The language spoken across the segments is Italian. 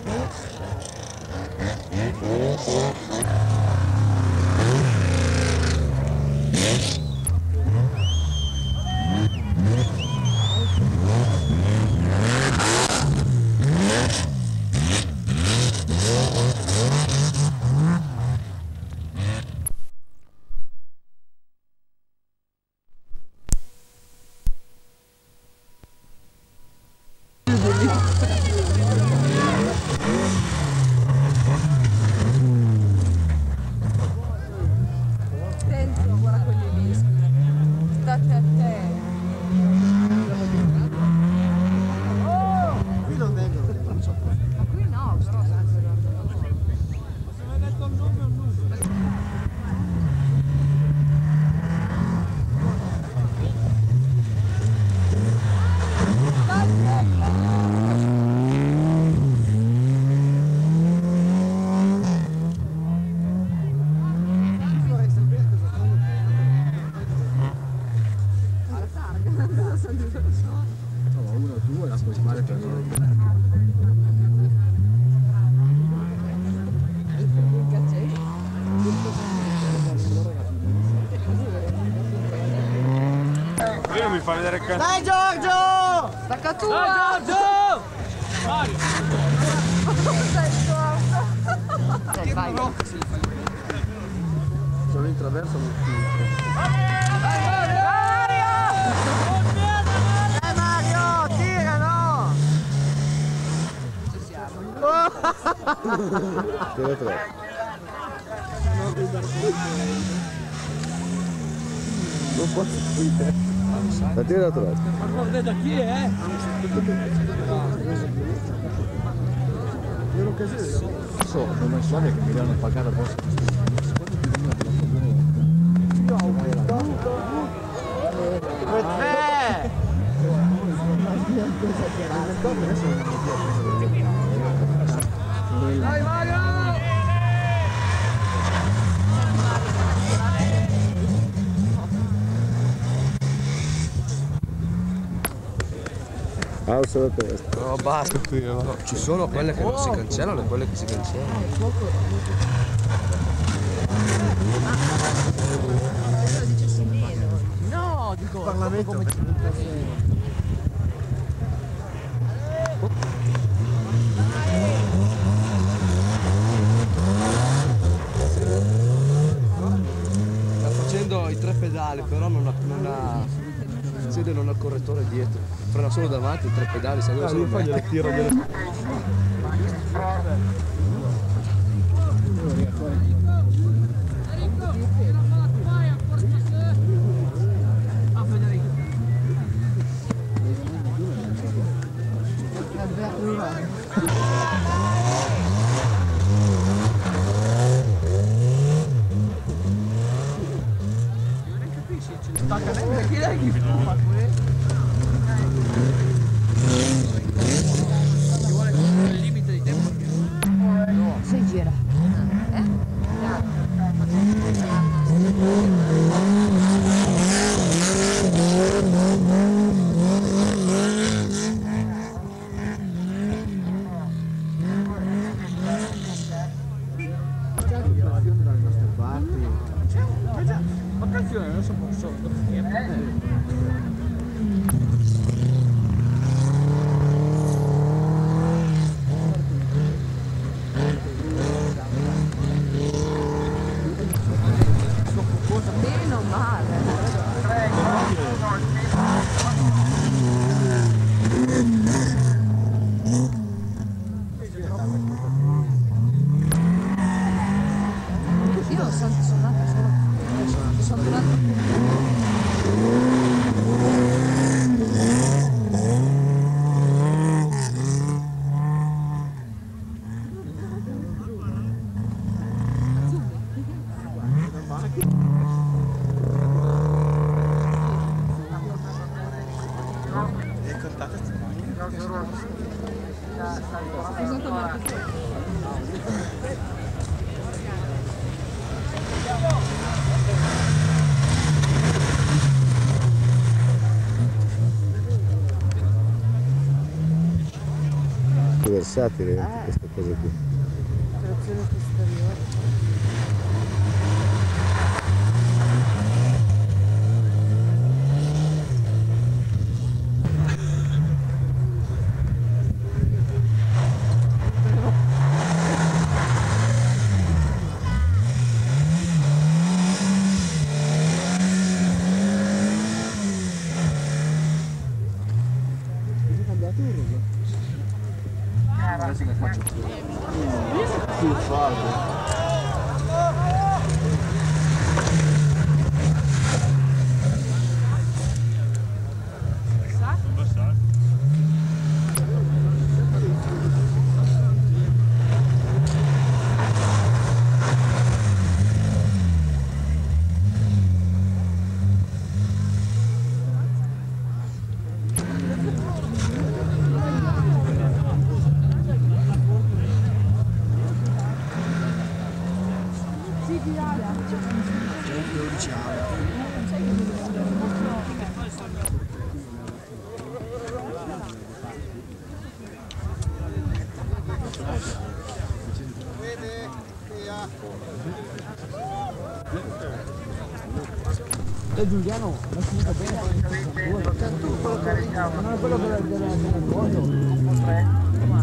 Mi fa vedere che... Dai Giorgio! Stacca tu! Dai Giorgio! Mario! Vai! Sono in traverso non Mario! Tira no! Ci siamo! Tira tre. Non posso dire. La tira tre. Ma guarda da chi è? So, come suoni che mi devono pagare la vostra. Dai Mario! Alza la testa. No, basta qui. No, ci sono quelle che non si cancellano e quelle che si cancellano. No, dico... Parlamento. Sta facendo i tre pedali, però non ha correttore dietro. Frena solo davanti, i tre pedali, se no solo Fagli il tiro Si gira. dalle nostre parti. Vacazione, non so posso. Meno male. Io sono andata solo. Sono versatile questa cosa qui. Trazione posteriore. Più fardo. Giuliano, ma si sta bene? Non è quello del nuoto?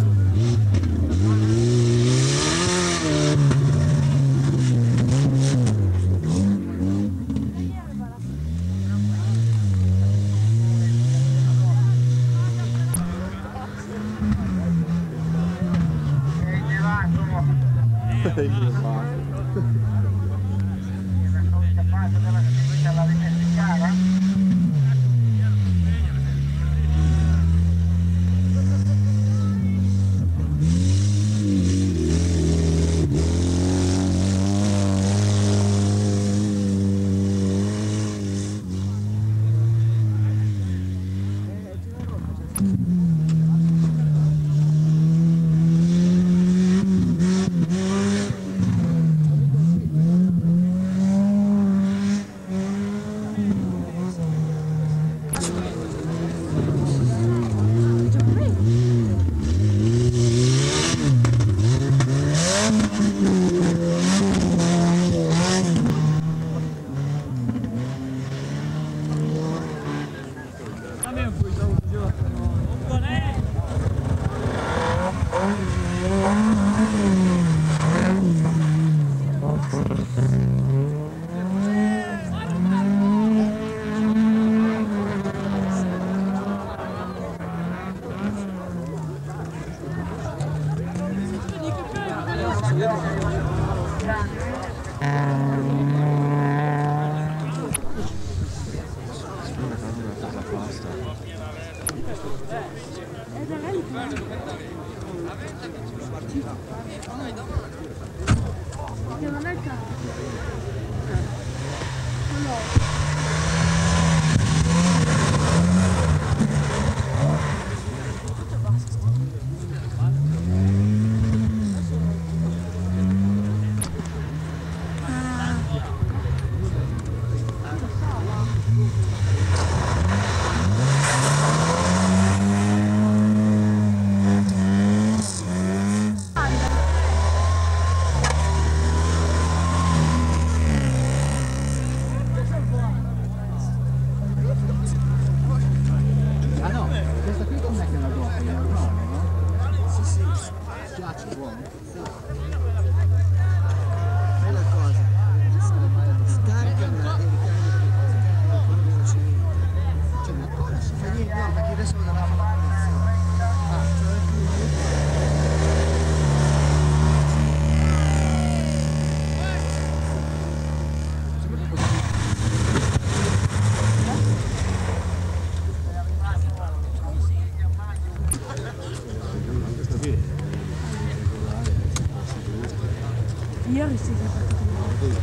Ieri si è fatto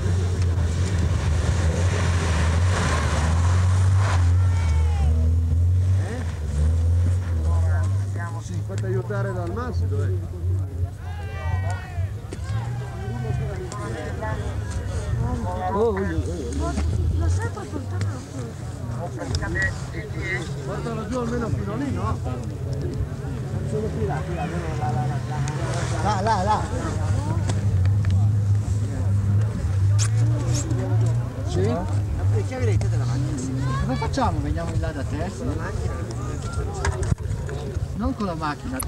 Sì, fate aiutare dal Massimo, Lo sai per portarlo portalo giù almeno fino lì, no? Solo qui là, almeno la Là. Sì? Le chiavirette della macchina. Come facciamo? Veniamo in là da te? Con la macchina? Non con la macchina.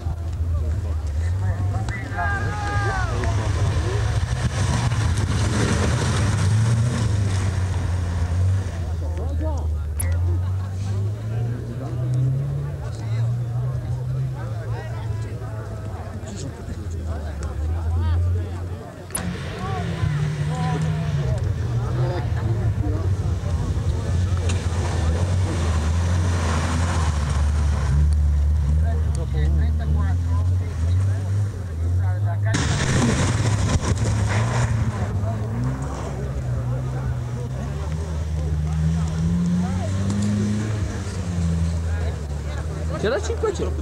C'era 500.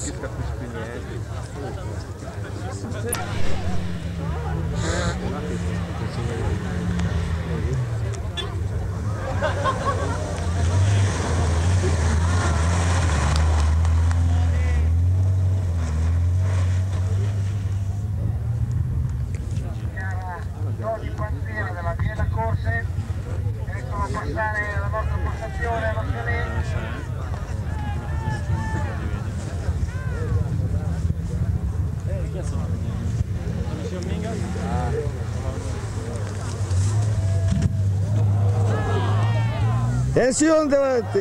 Tony Panzera della Viena Corse, eccono passare la nostra postazione allo Scalè. Tensione davanti!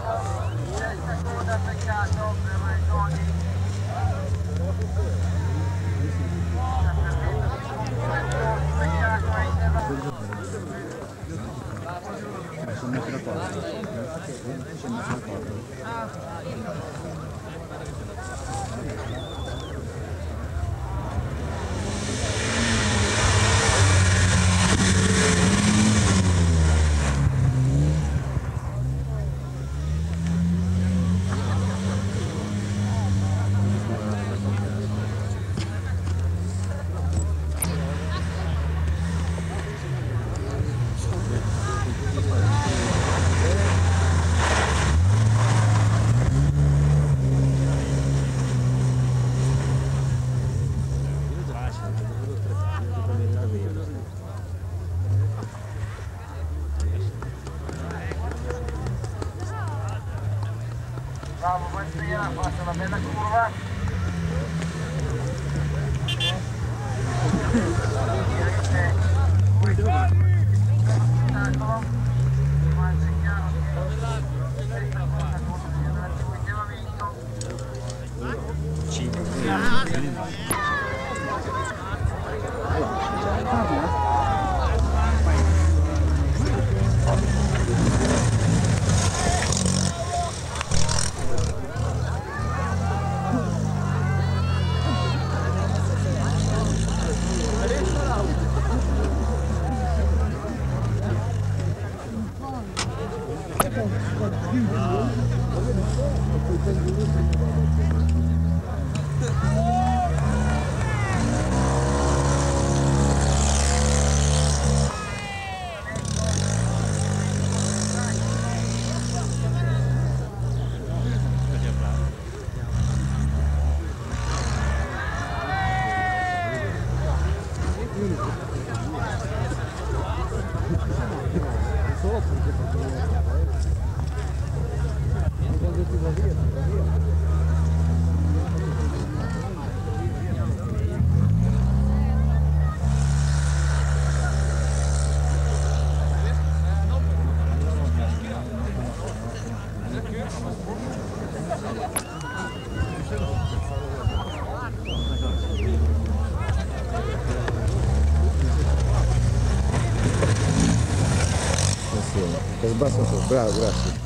Bravo, Panzera, faccia una bella curva. Sbassa, bravo, grazie.